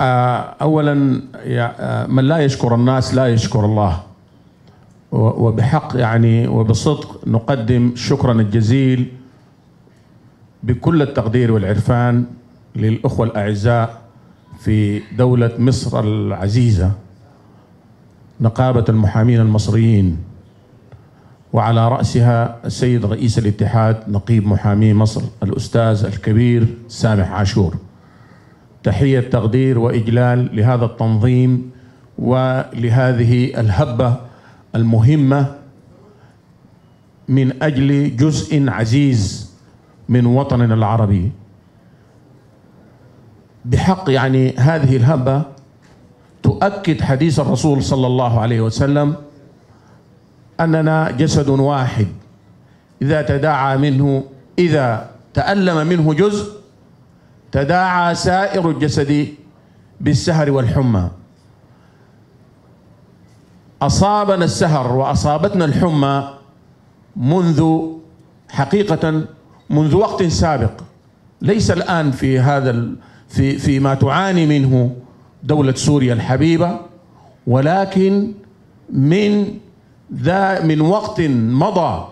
أولا من لا يشكر الناس لا يشكر الله، وبحق يعني وبصدق نقدم شكرا الجزيل بكل التقدير والعرفان للأخوة الأعزاء في دولة مصر العزيزة، نقابة المحامين المصريين، وعلى رأسها السيد رئيس الاتحاد نقيب محامي مصر الأستاذ الكبير سامح عاشور. تحية تقدير وإجلال لهذا التنظيم ولهذه الهبة المهمة من أجل جزء عزيز من وطننا العربي. بحق يعني هذه الهبة تؤكد حديث الرسول صلى الله عليه وسلم أننا جسد واحد إذا تألم منه جزء تداعى سائر الجسد بالسهر والحمى. أصابنا السهر وأصابتنا الحمى منذ وقت سابق، ليس الآن في ما تعاني منه دولة سوريا الحبيبة، ولكن من وقت مضى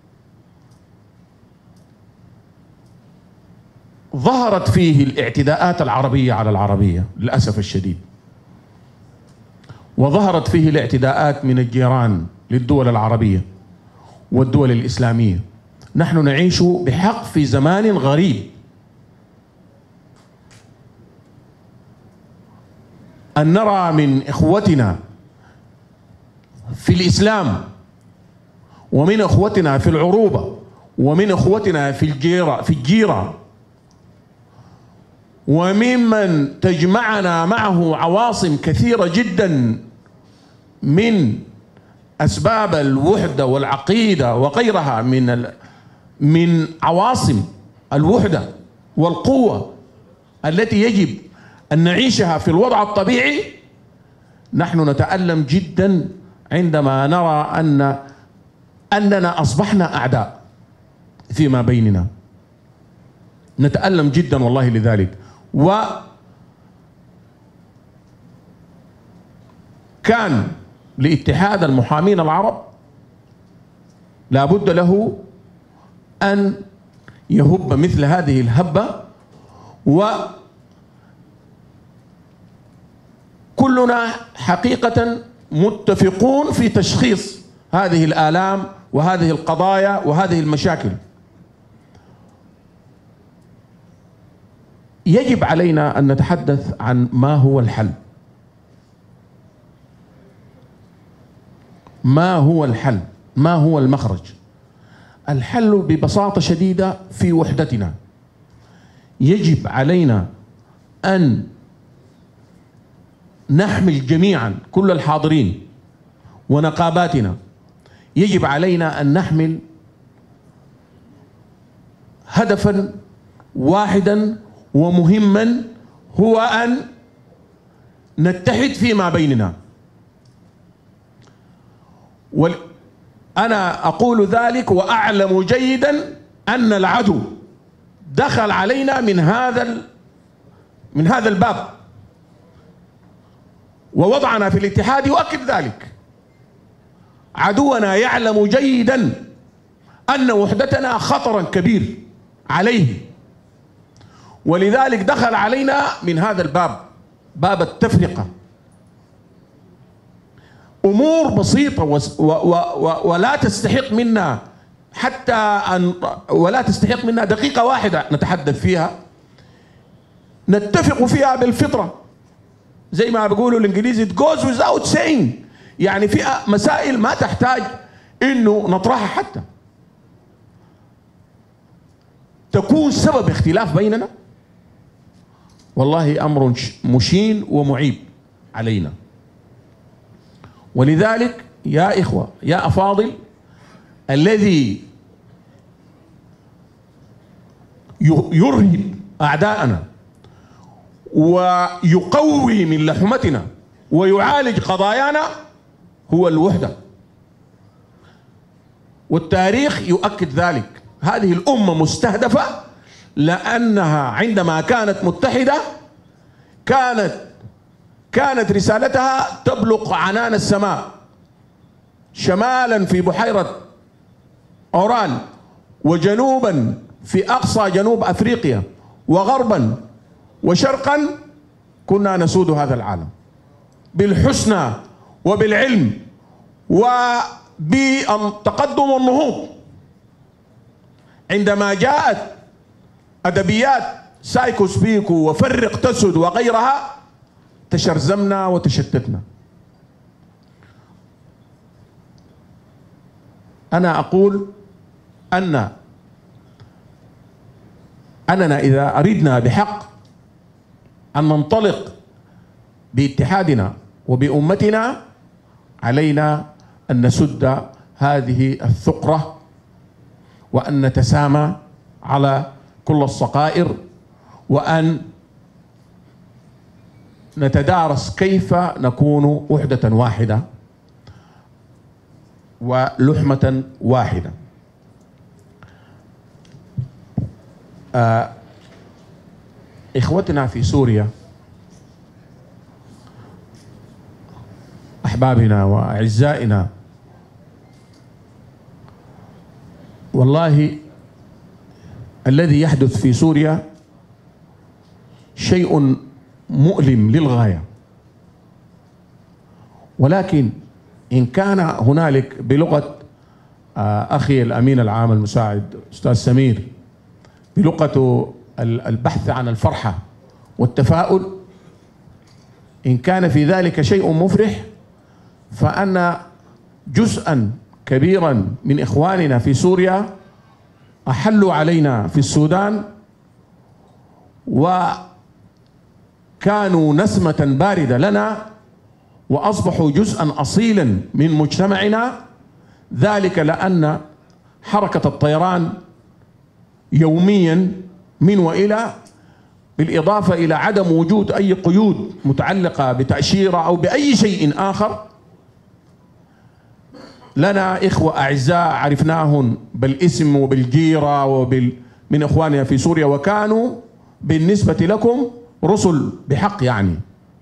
ظهرت فيه الاعتداءات العربية على العربية للأسف الشديد، وظهرت فيه الاعتداءات من الجيران للدول العربية والدول الإسلامية. نحن نعيش بحق في زمان غريب، أن نرى من إخوتنا في الإسلام ومن إخوتنا في العروبة ومن إخوتنا في الجيرة وممن تجمعنا معه عواصم كثيرة جدا من أسباب الوحدة والعقيدة وغيرها من عواصم الوحدة والقوة التي يجب أن نعيشها في الوضع الطبيعي. نحن نتألم جدا عندما نرى أننا أصبحنا أعداء فيما بيننا، نتألم جدا والله لذلك. وكان لاتحاد المحامين العرب لابد له أن يهب مثل هذه الهبة، وكلنا حقيقة متفقون في تشخيص هذه الآلام وهذه القضايا وهذه المشاكل. يجب علينا أن نتحدث عن ما هو الحل. ما هو الحل؟ ما هو المخرج؟ الحل ببساطة شديدة في وحدتنا. يجب علينا أن نحمل جميعا، كل الحاضرين ونقاباتنا، يجب علينا أن نحمل هدفا واحدا ومهما، هو أن نتحد فيما بيننا. أنا أقول ذلك وأعلم جيدا أن العدو دخل علينا من هذا الباب، ووضعنا في الاتحاد يؤكد ذلك. عدونا يعلم جيدا أن وحدتنا خطرا كبير عليه، ولذلك دخل علينا من هذا الباب، باب التفرقة. أمور بسيطة ولا تستحق منا ولا تستحق منا دقيقة واحدة نتحدث فيها، نتفق فيها بالفطرة، زي ما بيقولوا الإنجليزي it goes without saying. يعني في مسائل ما تحتاج إنه نطرحها حتى تكون سبب اختلاف بيننا. والله أمر مشين ومعيب علينا. ولذلك يا إخوة يا أفاضل، الذي يرهب أعداءنا ويقوي من لحمتنا ويعالج قضايانا هو الوحدة، والتاريخ يؤكد ذلك. هذه الأمة مستهدفة لأنها عندما كانت متحدة كانت كانت رسالتها تبلغ عنان السماء، شمالا في بحيرة أوران، وجنوبا في أقصى جنوب أفريقيا، وغربا وشرقا كنا نسود هذا العالم بالحسنى وبالعلم وبالتقدم والنهوض. عندما جاءت أدبيات سايكوس بيكو وفرق تسد وغيرها تشرذمنا وتشتتنا. أنا أقول أننا إذا أردنا بحق أن ننطلق باتحادنا وبأمتنا علينا أن نسد هذه الثقرة وأن نتسامى على كل الصغائر، وأن نتدارس كيف نكون وحدة واحدة ولحمة واحدة. إخوتنا في سوريا، أحبابنا وأعزائنا، والله الذي يحدث في سوريا شيء مؤلم للغاية، ولكن إن كان هنالك بلغة أخي الأمين العام المساعد أستاذ سمير بلغة البحث عن الفرحة والتفاؤل، إن كان في ذلك شيء مفرح، فأن جزءا كبيرا من إخواننا في سوريا أحلوا علينا في السودان وكانوا نسمة باردة لنا وأصبحوا جزءا أصيلا من مجتمعنا، ذلك لأن حركة الطيران يوميا من وإلى، بالإضافة إلى عدم وجود أي قيود متعلقة بتأشيرة أو بأي شيء آخر. لنا إخوة أعزاء عرفناهم بالاسم وبالجيرة من إخواننا في سوريا، وكانوا بالنسبة لكم رسل بحق، يعني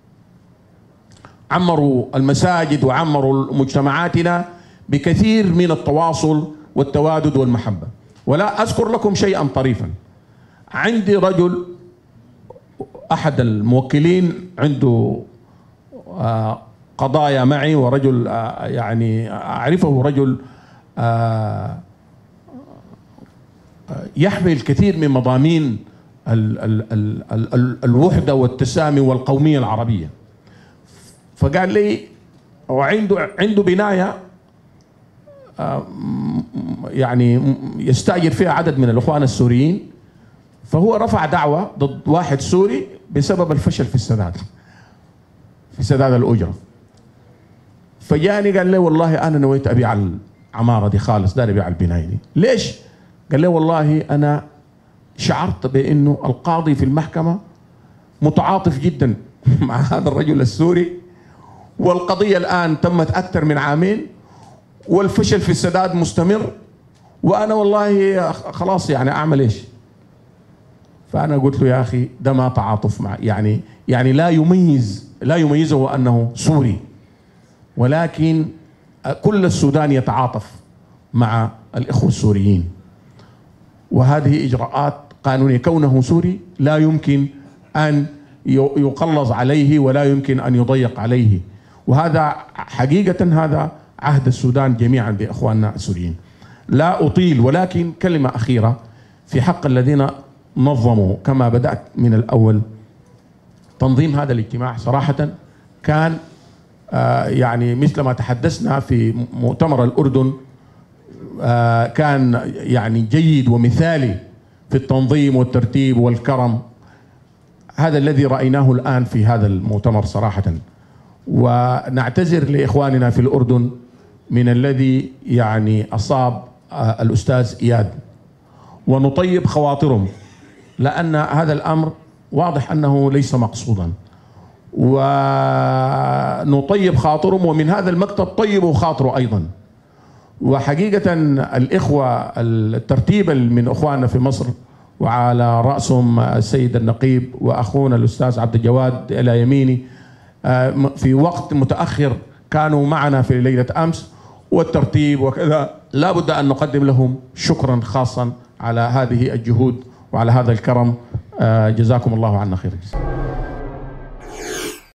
عمروا المساجد وعمروا مجتمعاتنا بكثير من التواصل والتوادد والمحبة. ولا أذكر لكم شيئا طريفا. عندي رجل أحد الموكلين عنده قضايا معي، ورجل يعني أعرفه رجل يحمل الكثير من مضامين الوحدة والتسامي والقومية العربية. فقال لي عنده بناية يعني يستأجر فيها عدد من الإخوان السوريين، فهو رفع دعوة ضد واحد سوري بسبب الفشل في سداد الأجرة. فجاني قال لي والله أنا نويت أبيع العمارة دي خالص، داري أبيع البناية دي. ليش؟ قال لي والله أنا شعرت بأنه القاضي في المحكمة متعاطف جدا مع هذا الرجل السوري، والقضية الآن تمت أكثر من عامين، والفشل في السداد مستمر، وأنا والله خلاص يعني أعمل إيش؟ فأنا قلت له يا أخي ده ما تعاطف مع يعني لا يميزه أنه سوري، ولكن كل السودان يتعاطف مع الإخوة السوريين، وهذه إجراءات قانونية. كونه سوري لا يمكن أن يقلص عليه ولا يمكن أن يضيق عليه، وهذا حقيقة هذا عهد السودان جميعا بإخواننا السوريين. لا أطيل، ولكن كلمة أخيرة في حق الذين نظموا. كما بدأت من الأول، تنظيم هذا الاجتماع صراحة كان يعني مثل ما تحدثنا في مؤتمر الأردن، كان يعني جيد ومثالي في التنظيم والترتيب والكرم. هذا الذي رأيناه الآن في هذا المؤتمر صراحة، ونعتذر لإخواننا في الأردن من الذي يعني أصاب الأستاذ إياد، ونطيب خواطرهم، لأن هذا الأمر واضح أنه ليس مقصودا، ونطيب خاطرهم، ومن هذا المكتب طيبوا خاطره أيضا. وحقيقة الإخوة الترتيب من أخواننا في مصر، وعلى رأسهم السيد النقيب وأخونا الأستاذ عبد الجواد إلى يميني، في وقت متأخر كانوا معنا في ليلة أمس والترتيب وكذا، لا بد أن نقدم لهم شكرا خاصا على هذه الجهود وعلى هذا الكرم. جزاكم الله عنا خير.